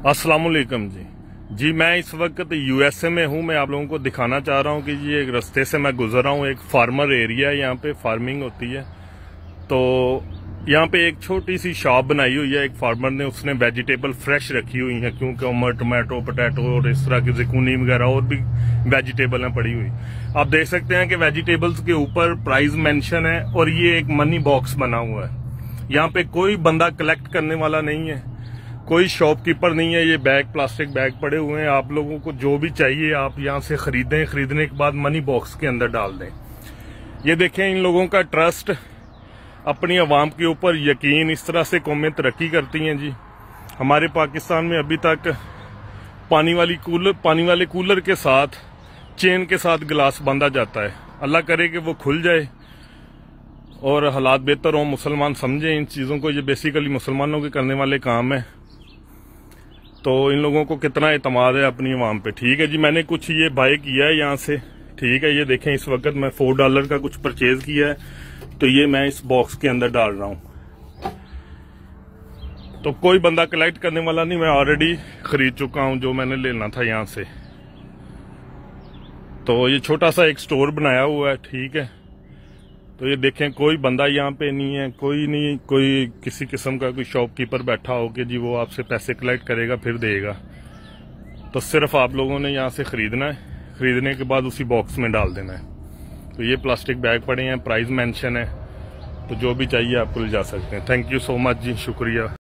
अस्सलाम वालेकुम जी। मैं इस वक्त यूएसए में हूँ। मैं आप लोगों को दिखाना चाह रहा हूँ कि ये एक रास्ते से मैं गुजर रहा हूँ। एक फार्मर एरिया है, यहाँ पे फार्मिंग होती है। तो यहाँ पे एक छोटी सी शॉप बनाई हुई है एक फार्मर ने। उसने वेजिटेबल फ्रेश रखी हुई है, क्योंकि टमाटो पोटैटो और इस तरह की ज़ैतूनी वगैरह और भी वेजिटेबल हैं पड़ी हुई। आप देख सकते हैं कि वेजिटेबल्स के ऊपर प्राइस मेंशन है और ये एक मनी बॉक्स बना हुआ है। यहाँ पे कोई बंदा कलेक्ट करने वाला नहीं है, कोई शॉपकीपर नहीं है। ये बैग, प्लास्टिक बैग पड़े हुए हैं। आप लोगों को जो भी चाहिए आप यहाँ से खरीदें, खरीदने के बाद मनी बॉक्स के अंदर डाल दें। ये देखें, इन लोगों का ट्रस्ट, अपनी आवाम के ऊपर यकीन, इस तरह से कौमें तरक्की करती हैं जी। हमारे पाकिस्तान में अभी तक पानी वाले कूलर के साथ चेन के साथ गिलास बांधा जाता है। अल्लाह करे कि वो खुल जाए और हालात बेहतर हों, मुसलमान समझें इन चीज़ों को। ये बेसिकली मुसलमानों के करने वाले काम है। तो इन लोगों को कितना एतमाद है अपनी आवाम पे। ठीक है जी, मैंने कुछ ये बाय किया है यहाँ से। ठीक है, ये देखें, इस वक्त मैं $4 का कुछ परचेज किया है, तो ये मैं इस बॉक्स के अंदर डाल रहा हूँ। तो कोई बंदा कलेक्ट करने वाला नहीं, मैं ऑलरेडी खरीद चुका हूँ जो मैंने लेना था यहाँ से। तो ये छोटा सा एक स्टोर बनाया हुआ है। ठीक है, तो ये देखें, कोई बंदा यहाँ पे नहीं है, कोई किसी किस्म का कोई शॉपकीपर बैठा हो कि जी वो आपसे पैसे कलेक्ट करेगा फिर देगा। तो सिर्फ आप लोगों ने यहाँ से खरीदना है, खरीदने के बाद उसी बॉक्स में डाल देना है। तो ये प्लास्टिक बैग पड़े हैं, प्राइस मेंशन है, तो जो भी चाहिए आप ले जा सकते हैं। Thank you so much ji, शुक्रिया।